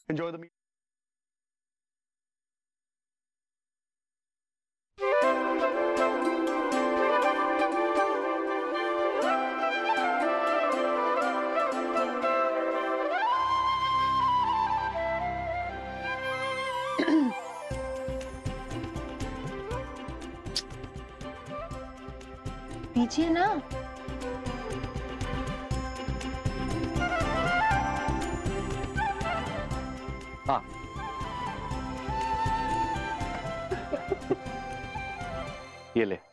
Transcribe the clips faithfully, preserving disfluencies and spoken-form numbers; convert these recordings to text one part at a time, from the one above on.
Enjoy the meal. पीछे ना। हाँ। ये ले,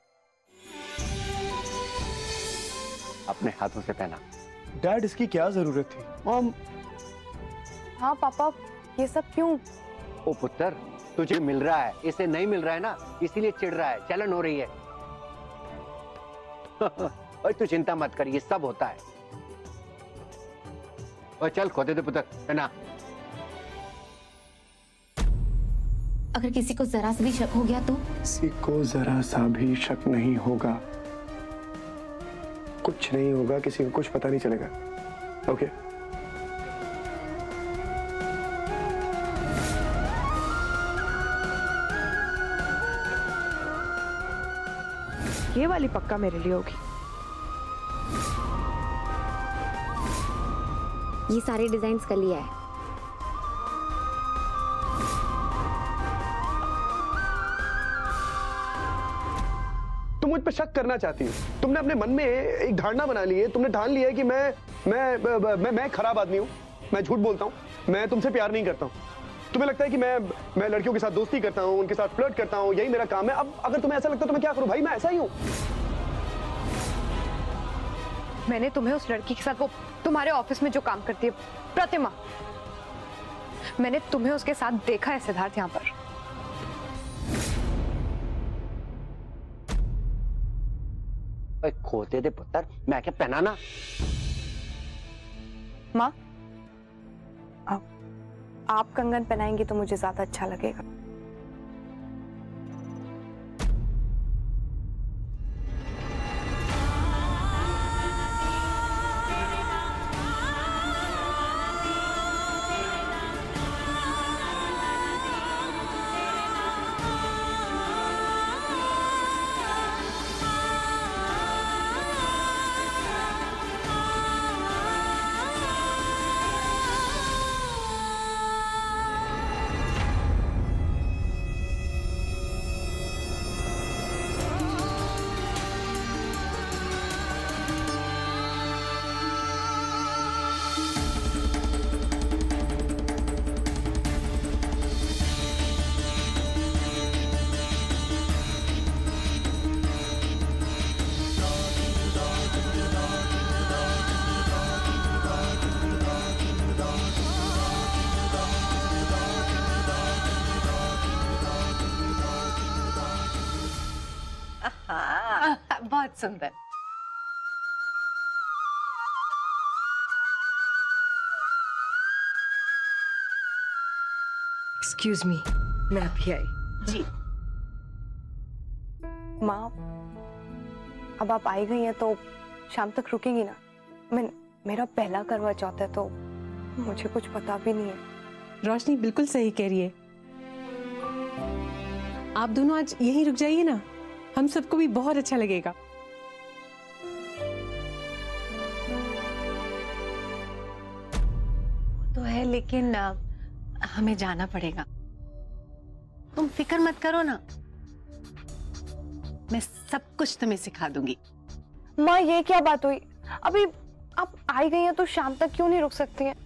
अपने हाथों से पहना। डैड, इसकी क्या जरूरत थी? मॉम। हाँ पापा, ये सब क्यों? ओ पुत्र, तुझे मिल रहा है, इसे नहीं मिल रहा है ना, इसीलिए चिढ़ रहा है, जलन हो रही है। ओए तू चिंता मत कर, ये सब होता है। ओए चल खोते दे पुत्र, है ना। अगर किसी को जरा सा भी शक हो गया तो? किसी को जरा सा भी शक नहीं होगा, कुछ नहीं होगा, किसी को कुछ पता नहीं चलेगा। Okay okay? ये वाली पक्का मेरे लिए होगी। ये सारे डिजाइन्स कर लिया है। तुम मुझ पे शक करना चाहती हो। तुमने अपने मन में एक धारणा बना ली है, तुमने ठान लिया है कि मैं मैं मैं मैं खराब आदमी हूँ, मैं झूठ बोलता हूँ, मैं तुमसे प्यार नहीं करता हूँ। तुम्हें लगता है कि मैं मैं लड़कियों के साथ दोस्ती करता हूँ, उनके साथ फ्लर्ट करता हूँ, यही मेरा काम है। अब अगर तुम्हें ऐसा लगता है तो मैं क्या करूँ भाई, मैं ऐसा ही हूँ। मैंने तुम्हें उस लड़की के साथ, वो तुम्हारे ऑफिस में जो काम करती है प्रतिमा, मैंने तुम्हें उसके साथ देखा है सिद्धार्थ यहाँ पर। खोते दे पुत्र, मैं क्या पहनाना? माँ, आप, आप कंगन पहनाएंगी तो मुझे ज्यादा अच्छा लगेगा। बहुत सुंदर। एक्सक्यूज मी, मैं अभी आई। जी माँ, अब आप आई गई हैं तो शाम तक रुकेंगी ना? मैं मेरा पहला करवा चौथ है तो मुझे कुछ पता भी नहीं है। रोशनी बिल्कुल सही कह रही है, आप दोनों आज यहीं रुक जाइए ना, हम सबको भी बहुत अच्छा लगेगा। तो है, लेकिन हमें जाना पड़ेगा। तुम फिक्र मत करो ना, मैं सब कुछ तुम्हें सिखा दूंगी। माँ, ये क्या बात हुई? अभी आप आई गई हैं तो शाम तक क्यों नहीं रुक सकती हैं?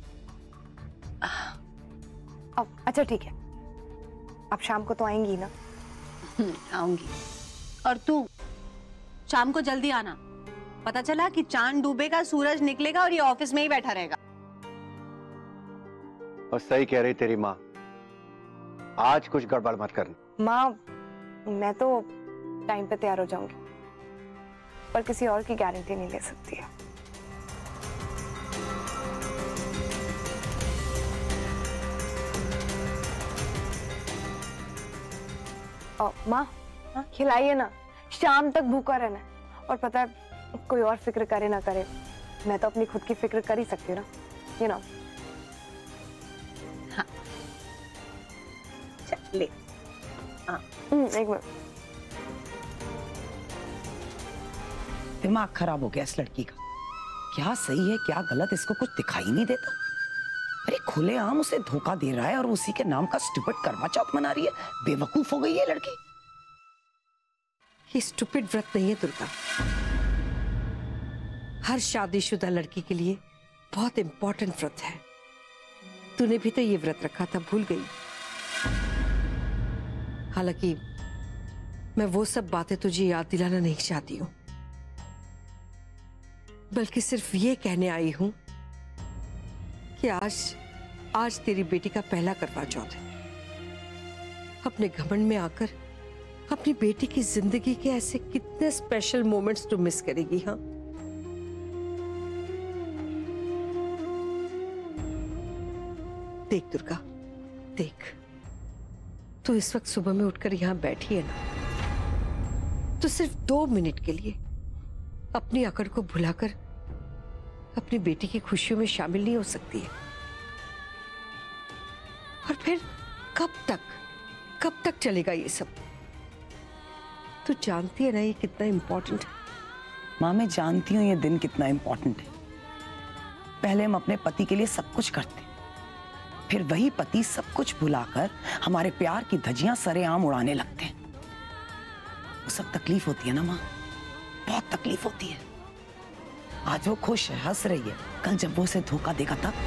अब अच्छा ठीक है, अब शाम को तो आएंगी ना? आऊंगी। और तू शाम को जल्दी आना, पता चला कि चांद डूबेगा, सूरज निकलेगा और ये ऑफिस में ही बैठा रहेगा। और सही कह रही तेरी माँ, आज कुछ गड़बड़ मत करना। माँ, मैं तो टाइम पे तैयार हो जाऊंगी, पर किसी और की गारंटी नहीं ले सकती है। और माँ, खिलाइए ना, शाम तक भूखा रहना है। और पता है, कोई और फिक्र करे ना करे, मैं तो अपनी खुद की फिक्र कर ही सकती हूँ ना, यू नो। ले। हम्म, एक मिनट। दिमाग खराब हो गया इस लड़की का। क्या सही है क्या गलत इसको कुछ दिखाई नहीं देता। अरे खुलेआम उसे धोखा दे रहा है और उसी के नाम का स्टूपिड करवा चौथ मना रही है। बेवकूफ हो गई है लड़की। ये स्टूपिड व्रत नहीं है दुर्गा। हर शादीशुदा लड़की के लिए बहुत इंपॉर्टेंट व्रत है। तूने भी तो ये व्रत रखा था, भूल गई। हालांकि मैं वो सब बातें तुझे याद दिलाना नहीं चाहती हूं, बल्कि सिर्फ ये कहने आई हूं कि आज आज तेरी बेटी का पहला करवा चौथ है। अपने घमंड में आकर अपनी बेटी की जिंदगी के ऐसे कितने स्पेशल मोमेंट्स तू मिस करेगी। हाँ, देख दुर्गा, देख, तू इस वक्त सुबह में उठकर यहां बैठी है ना, तो सिर्फ दो मिनट के लिए अपनी अकड़ को भुलाकर अपनी बेटी की खुशियों में शामिल नहीं हो सकती है। और फिर कब तक कब तक चलेगा ये सब? तू जानती है ना ये कितना इंपॉर्टेंट है। माँ मैं जानती हूँ ये दिन कितना इंपॉर्टेंट है। पहले हम अपने पति के लिए सब कुछ करते, फिर वही पति सब कुछ भुलाकर हमारे प्यार की धज्जियां सरेआम उड़ाने लगते हैं। वो सब तकलीफ होती है ना माँ, बहुत तकलीफ होती है। आज वो खुश है, हंस रही है, कल जब वो उसे धोखा देगा तब।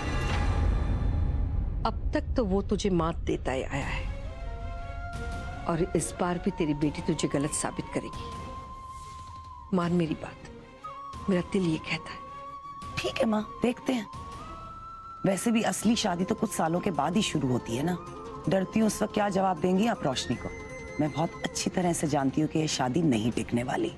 अब तक तो वो तुझे मात देता ही आया है और इस बार भी तेरी बेटी तुझे गलत साबित करेगी। मान मेरी बात, मेरा दिल ये कहता है। ठीक है माँ, देखते हैं। वैसे भी असली शादी तो कुछ सालों के बाद ही शुरू होती है ना। डरती हूँ उस वक्त क्या जवाब देंगी आप रोशनी को। मैं बहुत अच्छी तरह से जानती हूँ कि ये शादी नहीं टिकने वाली।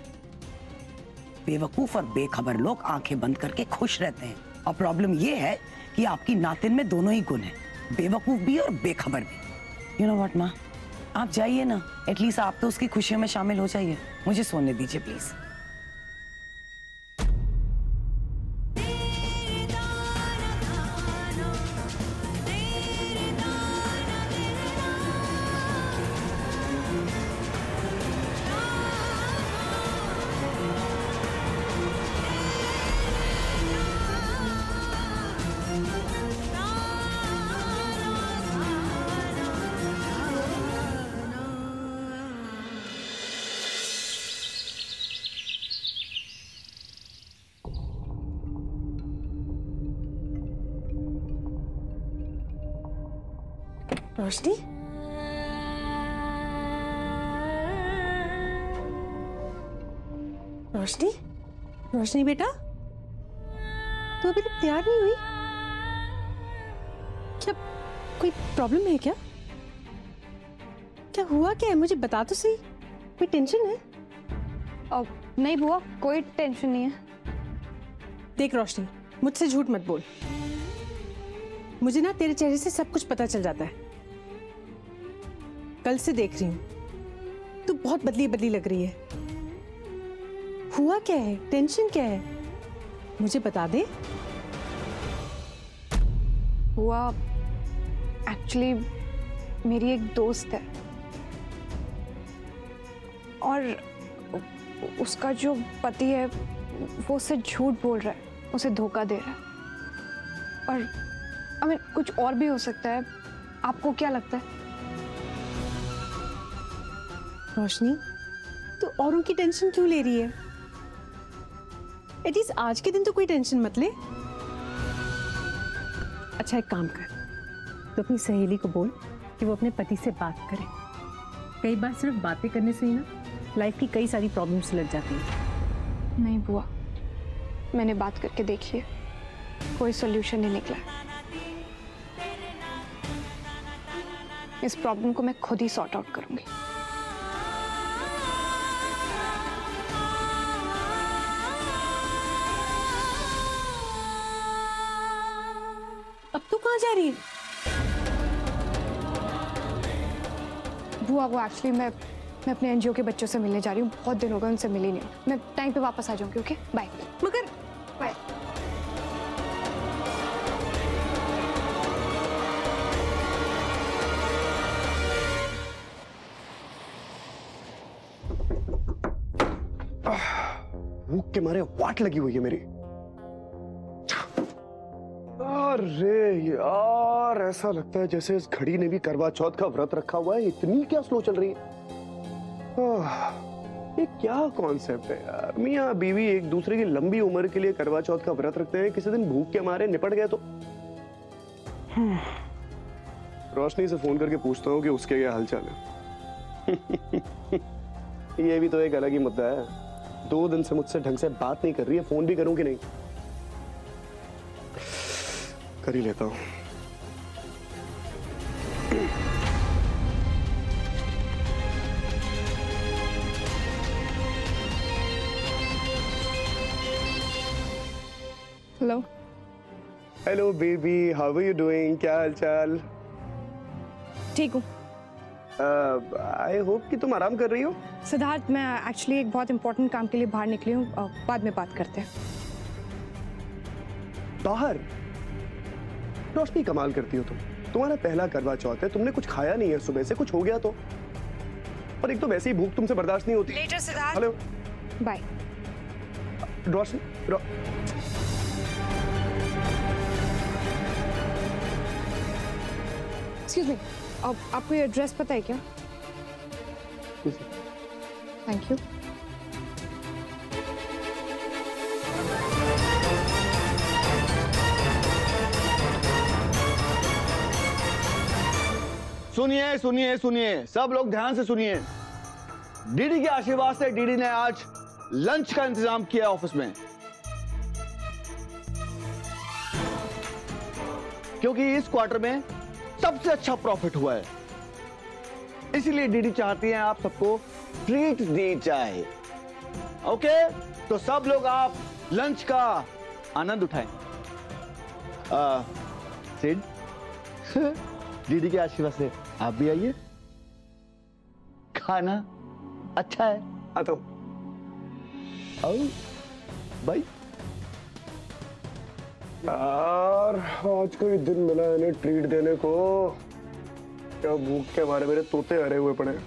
बेवकूफ और बेखबर लोग आंखें बंद करके खुश रहते हैं, और प्रॉब्लम ये है कि आपकी नातिन में दोनों ही गुण हैं, बेवकूफ भी और बेखबर भी। यू नो व्हाट माँ, आप जाइए ना, एटलीस्ट आप तो उसकी खुशियों में शामिल हो जाइए। मुझे सोने दीजिए प्लीज। रोशनी, रोशनी, रोशनी बेटा, तू अभी तक तैयार नहीं हुई? क्या कोई प्रॉब्लम है क्या? क्या हुआ क्या है? मुझे बता तो सही। कोई टेंशन है? अब नहीं बुआ, कोई टेंशन नहीं है। देख रोशनी, मुझसे झूठ मत बोल। मुझे ना तेरे चेहरे से सब कुछ पता चल जाता है। कल से देख रही हूँ, तू बहुत बदली बदली लग रही है। हुआ क्या है? टेंशन क्या है? मुझे बता दे। बुआ, एक्चुअली मेरी एक दोस्त है और उसका जो पति है वो उसे झूठ बोल रहा है, उसे धोखा दे रहा है। और आई मीन कुछ और भी हो सकता है। आपको क्या लगता है? रोशनी, तू औरों की टेंशन क्यों ले रही है? एटलीस्ट आज के दिन तो कोई टेंशन मत ले। अच्छा एक काम कर, तो अपनी सहेली को बोल कि वो अपने पति से बात करे। कई बार सिर्फ बातें करने से ही ना लाइफ की कई सारी प्रॉब्लम्स लग जाती है। नहीं बुआ, मैंने बात करके देखी है, कोई सोल्यूशन नहीं निकला। इस प्रॉब्लम को मैं खुद ही सॉर्ट आउट करूंगी। अब तू कहाँ जा रही है? बुआ, वो एक्चुअली मैं मैं अपने एनजीओ के बच्चों से मिलने जा रही हूँ। बहुत दिन हो गए उनसे मिली नहीं हूँ। मैं टाइम पे वापस आ जाऊंगी। Okay, bye. मगर बाय। भूख के मारे वाट लगी हुई है मेरी। अरे यार, ऐसा लगता है जैसे इस घड़ी ने भी करवा चौथ का व्रत रखा हुआ है। इतनी क्या स्लो चल रही है। आह, ये क्या कॉन्सेप्ट है यार। मियाँ बीवी एक दूसरे की लंबी उम्र के लिए करवा चौथ का व्रत रखते हैं, किसी दिन भूख के मारे निपट गए तो। रोशनी से फोन करके पूछता हूँ कि उसके क्या हालचाल है। ये भी तो एक अलग ही मुद्दा है। दो दिन से मुझसे ढंग से बात नहीं कर रही है, फोन भी करूं कि नहीं। कर ही लेता हूं। Hello hello baby, how are you doing? क्या हालचाल? ठीक हूँ। आई होप कि तुम आराम कर रही हो। सिद्धार्थ, मैं एक्चुअली एक बहुत इंपॉर्टेंट काम के लिए बाहर निकली हूँ, uh, बाद में बात करते हैं। बाहर? रोशनी, कमाल करती हो तुम। तुम्हारा पहला करवा चौथ है, तुमने कुछ खाया नहीं है सुबह से, कुछ हो गया तो? और एक तो वैसे ही भूख तुमसे बर्दाश्त नहीं होती। Later Siddharth. Hello bye. Roshni रो... एक्सक्यूज मी, अब आपको ये एड्रेस पता है क्या? Thank you. सुनिए सुनिए सुनिए, सब लोग ध्यान से सुनिए। डीडी के आशीर्वाद से डीडी ने आज लंच का इंतजाम किया ऑफिस में, क्योंकि इस क्वार्टर में सबसे अच्छा प्रॉफिट हुआ है। इसीलिए डीडी चाहती हैं आप सबको ट्रीट दी जाए। ओके, तो सब लोग आप लंच का आनंद उठाएं। आ, सिड डीडी के आशीर्वाद से आप भी आइए, खाना अच्छा है। आता हूं। आओ भाई। यार, आज कोई दिन मिला है इन्हें ट्रीट देने को। क्या भूख के मारे मेरे तोते हरे हुए पड़े।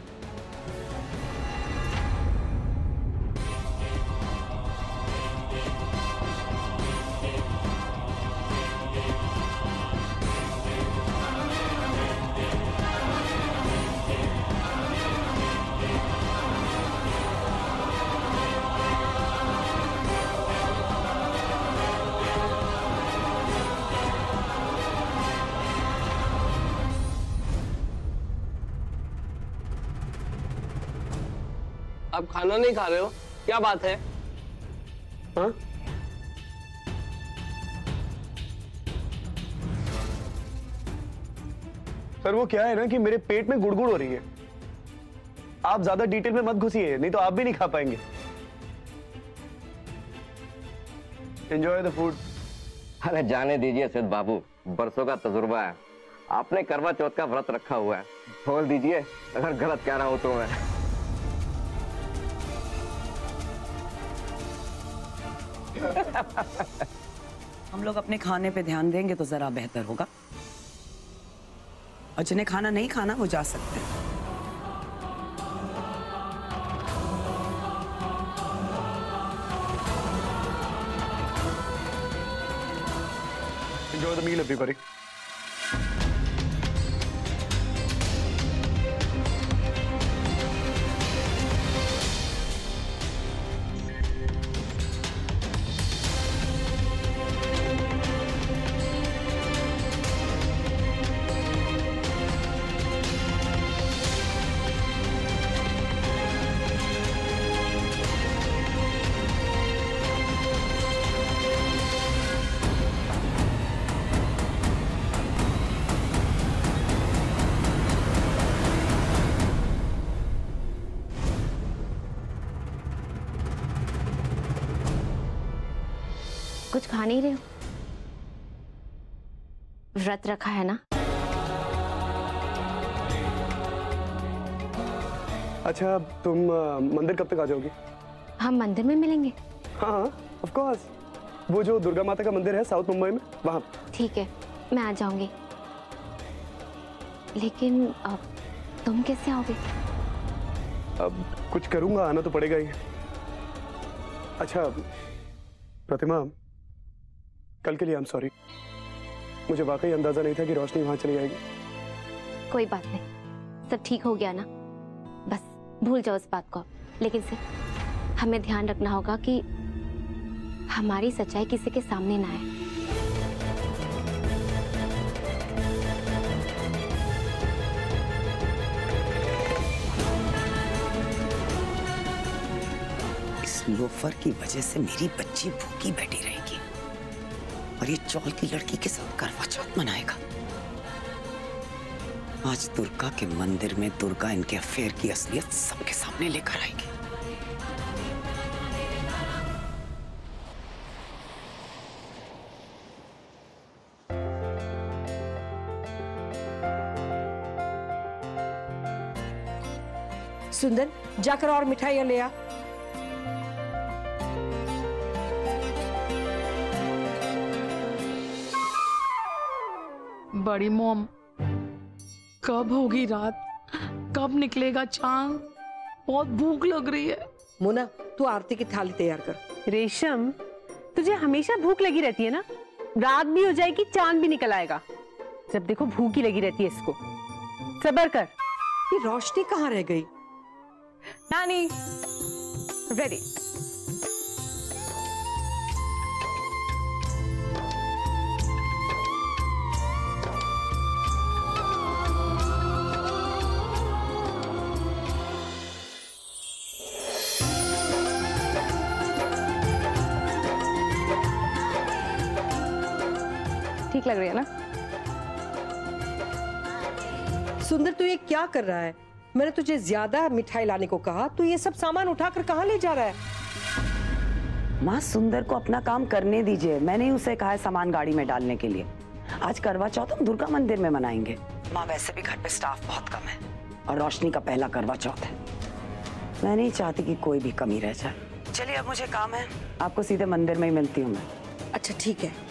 आप खाना नहीं खा रहे हो, क्या बात है? हाँ? सर, वो क्या है ना कि मेरे पेट में गुड़गुड़ हो रही है। आप ज्यादा डिटेल में मत घुसिए, नहीं तो आप भी नहीं खा पाएंगे। Enjoy the food. अरे जाने दीजिए सिद्ध बाबू, बरसों का तजुर्बा है। आपने करवा चौथ का व्रत रखा हुआ है, बोल दीजिए अगर गलत कह रहा हूं तो मैं। हम लोग अपने खाने पे ध्यान देंगे तो जरा बेहतर होगा। और जिन्हें खाना नहीं खाना वो जा सकते हैं। Enjoy the meal, everybody. कुछ खा नहीं रहे हो? व्रत रखा है ना? अच्छा, तुम आ, मंदिर कब तक आ जाओगी? हम मंदिर में मिलेंगे। हाँ हाँ, ऑफ कोर्स। वो जो दुर्गा माता का मंदिर है साउथ मुंबई में, वहां। ठीक है, मैं आ जाऊंगी। लेकिन अब तुम कैसे आओगे? अब कुछ करूंगा, आना तो पड़ेगा ही। अच्छा प्रतिमा, कल के लिए आई एम सॉरी। मुझे वाकई अंदाजा नहीं था कि रोशनी वहां चली जाएगी। कोई बात नहीं, सब ठीक हो गया ना, बस भूल जाओ इस बात को। लेकिन सिर्फ हमें ध्यान रखना होगा कि हमारी सच्चाई किसी के सामने ना आए। इस लोफर की वजह से मेरी बच्ची भूखी बैठी रहेगी और ये चौल की लड़की के साथ करवा चौथ मनाएगा। आज दुर्गा के मंदिर में दुर्गा इनके अफेयर की असलियत सबके सामने लेकर आएगी। सुंदर, जाकर और मिठाइयां ले आ। बड़ी मोम, कब होगी रात, कब निकलेगा चांद? बहुत भूख लग रही है। मोना, तू आरती की थाली तैयार कर। रेशम, तुझे हमेशा भूख लगी रहती है ना? रात भी हो जाएगी, चांद भी निकल आएगा। जब देखो भूख ही लगी रहती है इसको। सब्र कर। ये रोशनी कहाँ रह गई? नानी, रेडी। ठीक लग रही है ना? सुंदर, तू ये क्या कर रहा है? मैंने तुझे ज्यादा मिठाई लाने को कहा, तू ये सब सामान उठाकर कहाँ ले जा रहा है? माँ, सुंदर को अपना काम करने दीजिए। मैंने ही उसे कहा है सामान गाड़ी में डालने के लिए। आज करवा चौथ हम दुर्गा मंदिर में मनाएंगे। माँ, वैसे भी घर पे स्टाफ बहुत कम है और रोशनी का पहला करवा चौथ है। मैं नहीं चाहती कि कोई भी कमी रह जाए। चलिए, अब मुझे काम है, आपको सीधे मंदिर में ही मिलती हूँ मैं। अच्छा ठीक है।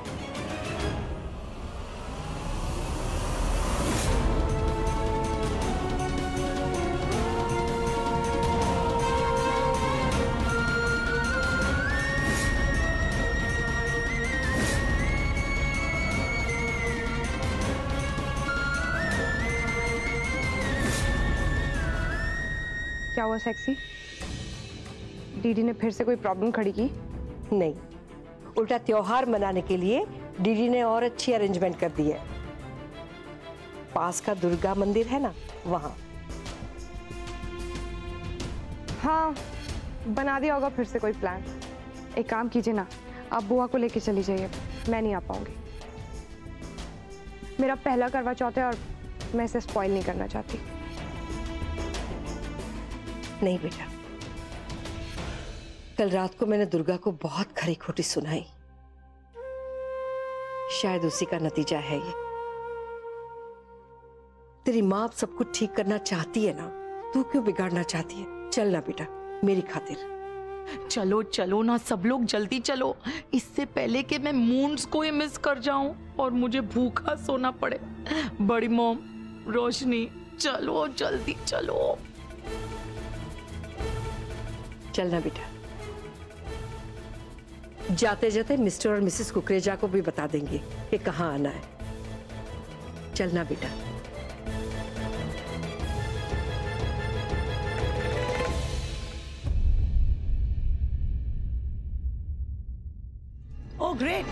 क्या हुआ सेक्सी? दीदी ने फिर से कोई प्रॉब्लम खड़ी की? नहीं, उल्टा त्योहार मनाने के लिए दीदी ने और अच्छी अरेंजमेंट कर दी है। पास का दुर्गा मंदिर है ना, वहां। हाँ, बना दिया होगा फिर से कोई प्लान। एक काम कीजिए ना, आप बुआ को लेके चली जाइए, मैं नहीं आ पाऊंगी। मेरा पहला करवा चौथ है और मैं इसे स्पॉइल नहीं करना चाहती। नहीं बेटा, कल रात को मैंने दुर्गा को बहुत खरी खोटी सुनाई। शायद उसी का नतीजा है ये। तेरी माँ अब सब कुछ ठीक करना चाहती है ना, तू क्यों बिगाड़ना चाहती है? चल ना बेटा, मेरी खातिर। चलो चलो ना सब लोग, जल्दी चलो, इससे पहले कि मैं मून्स को ही मिस कर जाऊं और मुझे भूखा सोना पड़े। बड़ी मॉम, रोशनी, चलो जल्दी चलो। चलना बेटा, जाते जाते मिस्टर और मिसेस कुकरेजा को भी बता देंगे कि कहाँ आना है। चलना बेटा। ओह ग्रेट,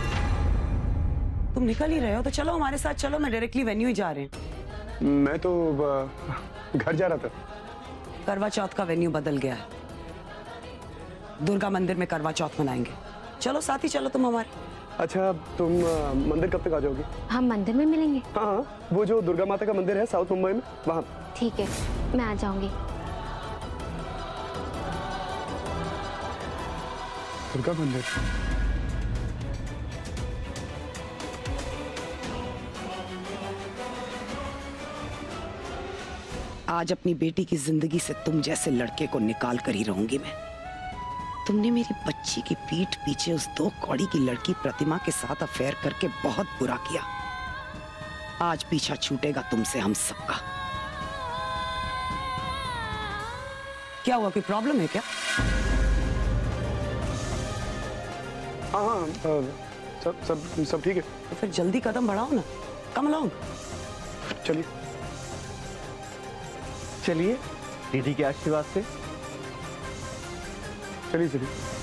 तुम निकल ही रहे हो तो चलो हमारे साथ चलो। मैं डायरेक्टली वेन्यू ही जा रहे हैं। मैं तो घर जा रहा था। करवा चौथ का वेन्यू बदल गया है, दुर्गा मंदिर में करवा चौथ मनाएंगे। चलो साथ ही चलो तुम हमारे। अच्छा, तुम आ, मंदिर कब तक आ जाओगी? हम मंदिर में मिलेंगे। हाँ हाँ, वो जो दुर्गा माता का मंदिर है साउथ मुंबई में, वहाँ। ठीक है, मैं आ जाऊंगी। दुर्गा मंदिर? आज अपनी बेटी की जिंदगी से तुम जैसे लड़के को निकाल कर ही रहूंगी मैं। तुमने मेरी बच्ची की पीठ पीछे उस दो कौड़ी की लड़की प्रतिमा के साथ अफेयर करके बहुत बुरा किया। आज पीछा छूटेगा तुमसे हम सबका। क्या हुआ, कोई प्रॉब्लम है क्या? हाँ हाँ अ, सब सब सब ठीक है। तो फिर जल्दी कदम बढ़ाओ ना, कम अलोंग। चलिए चलिए दीदी के आशीर्वाद से। चलिए चलिए।